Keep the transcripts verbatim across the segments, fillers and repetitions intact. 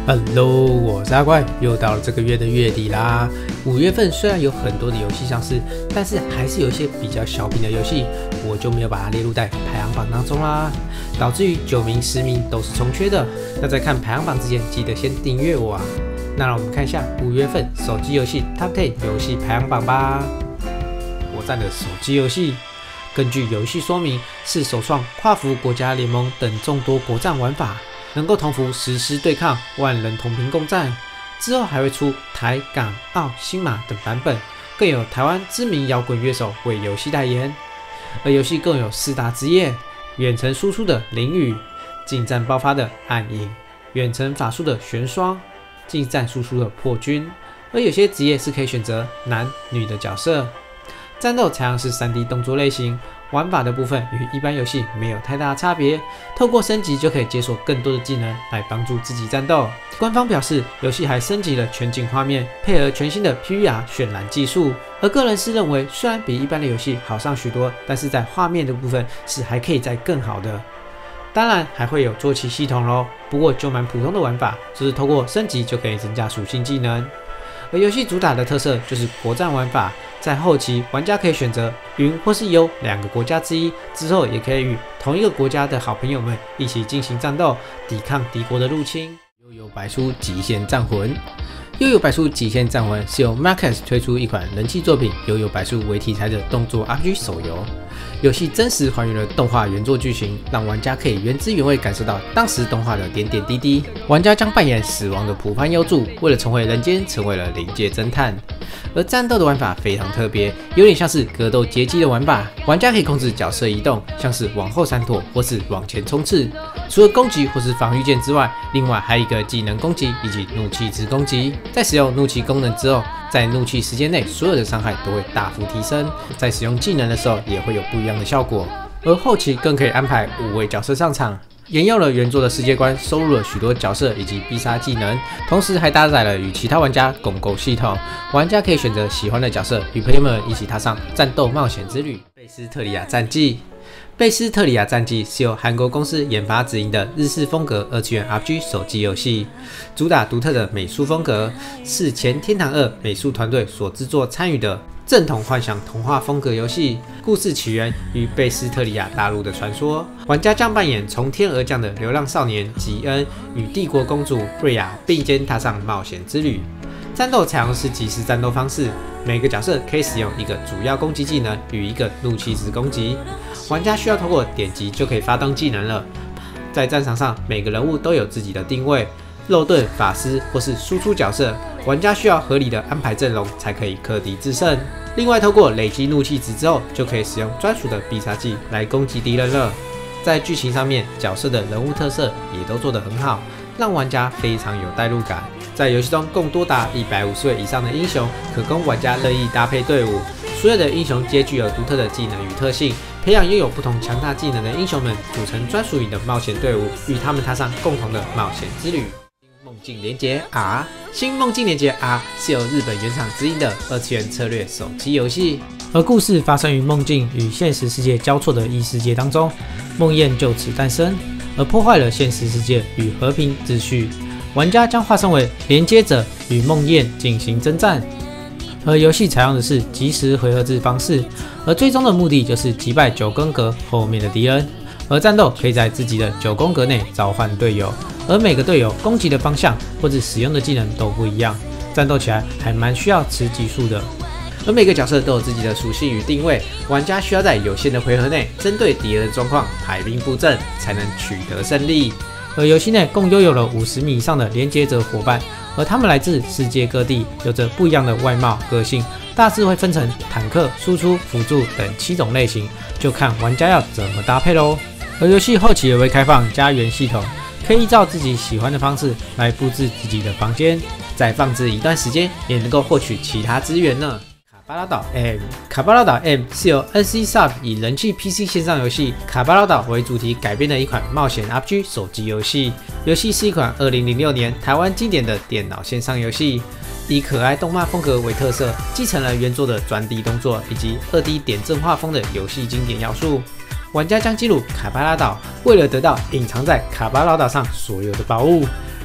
Hello， 我是阿怪，又到了这个月的月底啦。五月份虽然有很多的游戏上市，但是还是有一些比较小品的游戏，我就没有把它列入在排行榜当中啦，导致于九名、十名都是重缺的。那在看排行榜之前，记得先订阅我啊。那让我们看一下五月份手机游戏 Top 十 游戏排行榜吧。国战的手机游戏，根据游戏说明，是首创跨服国家联盟等众多国战玩法。能够同服实施对抗，万人同屏共战。之后还会出台、港、澳、新马等版本，更有台湾知名摇滚乐手为游戏代言。而游戏共有四大职业：远程输出的淋雨、近战爆发的暗影、远程法术的玄霜、近战输出的破军。而有些职业是可以选择男、女的角色。战斗采样是 三 D 动作类型。玩法的部分与一般游戏没有太大的差别，透过升级就可以解锁更多的技能来帮助自己战斗。官方表示，游戏还升级了全景画面，配合全新的 P V R 渲染技术。而个人是认为，虽然比一般的游戏好上许多，但是在画面的部分是还可以再更好的。当然还会有坐骑系统咯，不过就蛮普通的玩法，就是透过升级就可以增加属性技能。而游戏主打的特色就是国战玩法，在后期玩家可以选择云或是幽两个国家之一，之后也可以与同一个国家的好朋友们一起进行战斗，抵抗敌国的入侵。悠悠白书极限战魂，悠悠白书极限战魂是由 Marcus 推出一款人气作品悠悠白书为题材的动作 R P G 手游。游戏真实还原了动画原作剧情，让玩家可以原汁原味感受到当时动画的点点滴滴。玩家将扮演死亡的浦番幽助，为了重回人间，成为了灵界侦探。而战斗的玩法非常特别，有点像是格斗街机的玩法。玩家可以控制角色移动，像是往后闪躲或是往前冲刺。除了攻击或是防御键之外，另外还有一个技能攻击以及怒气值攻击。在使用怒气功能之后，在怒气时间内，所有的伤害都会大幅提升。在使用技能的时候，也会有不一样的效果。而后期更可以安排五位角色上场，沿用了原作的世界观，收录了许多角色以及必杀技能，同时还搭载了与其他玩家共构系统。玩家可以选择喜欢的角色，与朋友们一起踏上战斗冒险之旅。贝斯特里亚战记。贝斯特里亚战记是由韩国公司研发直营的日式风格二次元 R P G 手机游戏，主打独特的美术风格，是前天堂二美术团队所制作参与的正统幻想童话风格游戏。故事起源于贝斯特里亚大陆的传说，玩家将扮演从天而降的流浪少年吉恩，与帝国公主瑞亚并肩踏上冒险之旅。战斗采用是即时战斗方式，每个角色可以使用一个主要攻击技能与一个怒气值攻击，玩家需要透过点击就可以发动技能了。在战场上，每个人物都有自己的定位，肉盾、法师或是输出角色，玩家需要合理的安排阵容才可以克敌制胜。另外，透过累积怒气值之后，就可以使用专属的必杀技来攻击敌人了。在剧情上面，角色的人物特色也都做得很好，让玩家非常有代入感。在游戏中，共多达一百五十位以上的英雄，可供玩家任意搭配队伍。所有的英雄皆具有独特的技能与特性，培养拥有不同强大技能的英雄们，组成专属你的冒险队伍，与他们踏上共同的冒险之旅。梦境连结 R， 新梦境连结 R 是由日本原厂直营的二次元策略手机游戏，而故事发生于梦境与现实世界交错的异世界当中，梦魇就此诞生，而破坏了现实世界与和平秩序。玩家将化身为连接者，与梦魇进行征战。而游戏采用的是即时回合制方式，而最终的目的就是击败九宫格后面的敌人。而战斗可以在自己的九宫格内召唤队友，而每个队友攻击的方向或者使用的技能都不一样，战斗起来还蛮需要吃技术的。而每个角色都有自己的属性与定位，玩家需要在有限的回合内，针对敌人的状况排兵布阵，才能取得胜利。而游戏内共拥有了五十名以上的连接者伙伴，而他们来自世界各地，有着不一样的外貌、个性，大致会分成坦克、输出、辅助等七种类型，就看玩家要怎么搭配咯。而游戏后期也会开放家园系统，可以依照自己喜欢的方式来布置自己的房间，再放置一段时间，也能够获取其他资源呢。卡巴拉岛 M， 卡巴拉岛 M 是由 N C Soft 以人气 P C 线上游戏卡巴拉岛为主题改编的一款冒险 R P G 手机游戏。游戏是一款二零零六年台湾经典的电脑线上游戏，以可爱动漫风格为特色，继承了原作的专 D 动作以及 二 D 点阵画风的游戏经典要素。玩家将进入卡巴拉岛，为了得到隐藏在卡巴拉岛上所有的宝物。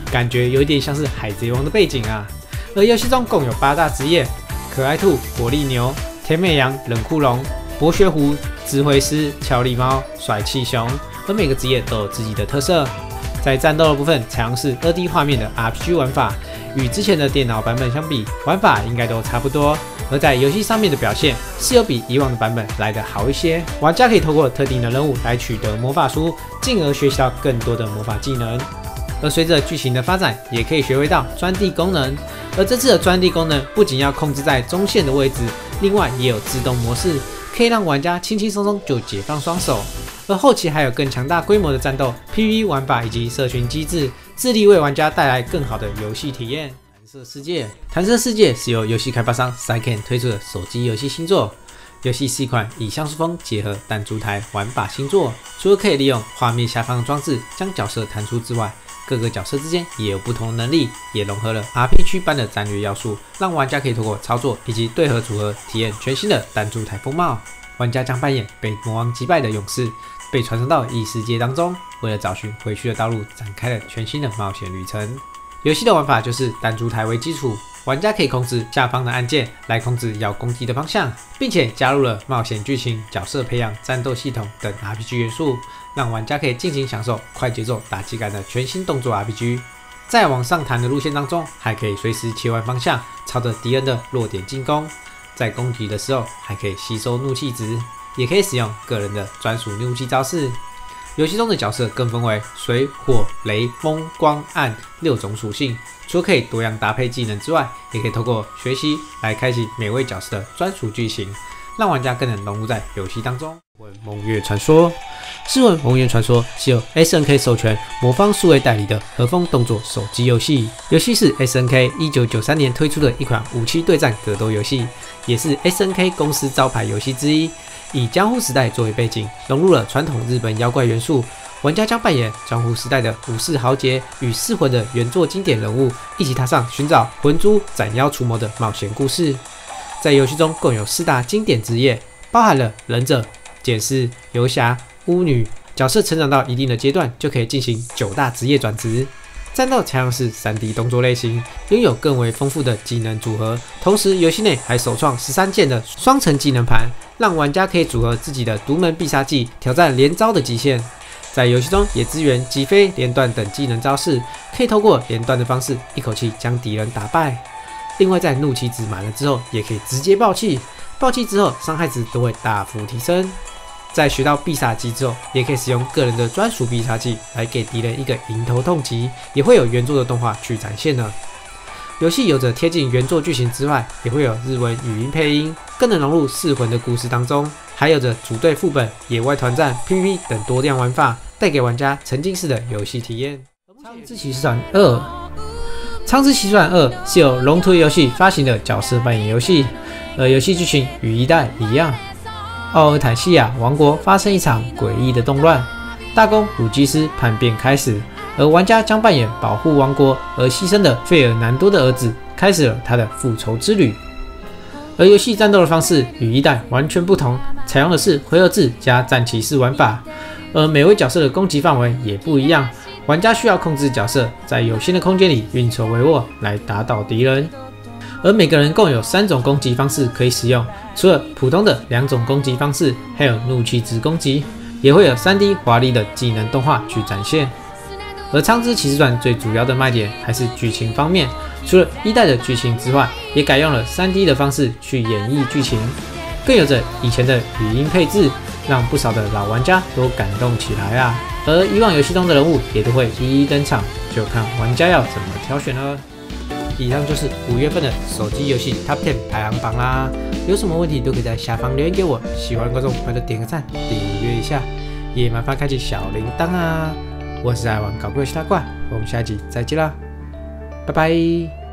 感觉有一点像是海贼王的背景啊。而游戏中共有八大职业：可爱兔、活力牛、甜美羊、冷酷龙、博学狐、智慧狮、俏丽猫、帅气熊，而每个职业都有自己的特色。在战斗的部分，采用是 二 D 画面的 R P G 玩法，与之前的电脑版本相比，玩法应该都差不多。而在游戏上面的表现是有比以往的版本来得好一些，玩家可以透过特定的任务来取得魔法书，进而学习到更多的魔法技能。而随着剧情的发展，也可以学会到钻地功能。而这次的钻地功能不仅要控制在中线的位置，另外也有自动模式，可以让玩家轻轻松松就解放双手。而后期还有更强大规模的战斗、P V E 玩法以及社群机制，致力为玩家带来更好的游戏体验。弹射世界，弹射世界是由游戏开发商 Cyken 推出的手机游戏新作。游戏是一款以像素风结合弹珠台玩法新作，除了可以利用画面下方的装置将角色弹出之外，各个角色之间也有不同的能力，也融合了 R P G 般的战略要素，让玩家可以透过操作以及对合组合，体验全新的弹珠台风貌。玩家将扮演被魔王击败的勇士，被传送到异世界当中，为了找寻回去的道路，展开了全新的冒险旅程。游戏的玩法就是弹珠台为基础，玩家可以控制下方的按键来控制要攻击的方向，并且加入了冒险剧情、角色培养、战斗系统等 R P G 元素，让玩家可以尽情享受快节奏、打击感的全新动作 R P G。在往上弹的路线当中，还可以随时切换方向，朝着敌人的弱点进攻。在攻击的时候，还可以吸收怒气值，也可以使用个人的专属怒气招式。游戏中的角色更分为水、火、雷、风、光、暗六种属性，除了可以多样搭配技能之外，也可以透过学习来开启每位角色的专属剧情，让玩家更能融入在游戏当中。梦月传说，试问梦月传说是由 S N K 授权魔方数位代理的和风动作手机游戏。游戏是 S N K 一九九三年推出的一款武器对战格斗游戏，也是 S N K 公司招牌游戏之一。以江户时代作为背景，融入了传统日本妖怪元素。玩家将扮演江户时代的武士豪杰与噬魂的原作经典人物，一起踏上寻找魂珠、斩妖除魔的冒险故事。在游戏中共有四大经典职业，包含了忍者、剑士、游侠、巫女。角色成长到一定的阶段，就可以进行九大职业转职。战斗采样是 三 D 动作类型，拥有更为丰富的技能组合。同时，游戏内还首创十三件的双层技能盘，让玩家可以组合自己的独门必杀技，挑战连招的极限。在游戏中也支援击飞、连段等技能招式，可以透过连段的方式，一口气将敌人打败。另外，在怒气值满了之后，也可以直接爆气，爆气之后伤害值都会大幅提升。在学到必杀技之后，也可以使用个人的专属必杀技来给敌人一个迎头痛击，也会有原作的动画去展现呢。游戏有着贴近原作剧情之外，也会有日文语音配音，更能融入噬魂的故事当中，还有着组队副本、野外团战、P V P 等多样玩法，带给玩家沉浸式的游戏体验。苍之骑士团二，苍之骑士团二是由龙图游戏发行的角色扮演游戏，而游戏剧情与一代一样。奥尔坦西亚王国发生一场诡异的动乱，大公鲁基斯叛变开始，而玩家将扮演保护王国而牺牲的费尔南多的儿子，开始了他的复仇之旅。而游戏战斗的方式与一代完全不同，采用的是回合制加战骑士玩法，而每位角色的攻击范围也不一样，玩家需要控制角色在有限的空间里运筹帷幄来打倒敌人。而每个人共有三种攻击方式可以使用，除了普通的两种攻击方式，还有怒气值攻击，也会有 三 D 华丽的技能动画去展现。而苍之骑士团最主要的卖点还是剧情方面，除了一代的剧情之外，也改用了 三 D 的方式去演绎剧情，更有着以前的语音配置，让不少的老玩家都感动起来啊。而以往游戏中的人物也都会一一登场，就看玩家要怎么挑选了。以上就是五月份的手机游戏 Top 十 排行榜啦，有什么问题都可以在下方留言给我。喜欢的观众快点点个赞，订阅一下，也麻烦开启小铃铛啊！我是爱玩搞怪其他怪，我们下一集再见啦，拜拜。